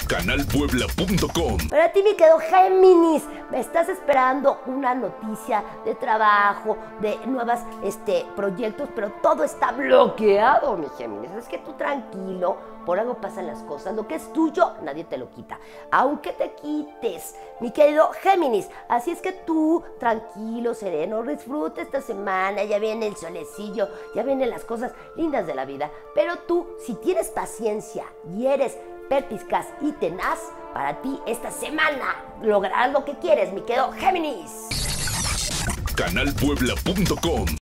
canalpuebla.com. Para ti, mi querido Géminis, me estás esperando una noticia de trabajo, de nuevos proyectos, pero todo está bloqueado, mi Géminis. Es que tú tranquilo, por algo pasan las cosas. Lo que es tuyo, nadie te lo quita. Aunque te quites, mi querido Géminis. Así es que tú, tranquilo, sereno, disfruta esta semana. Ya viene el solecillo, ya vienen las cosas lindas de la vida. Pero tú, si tienes paciencia y eres perspicaz y tenaz, para ti esta semana lograrás lo que quieres, mi querido Géminis. canalpuebla.com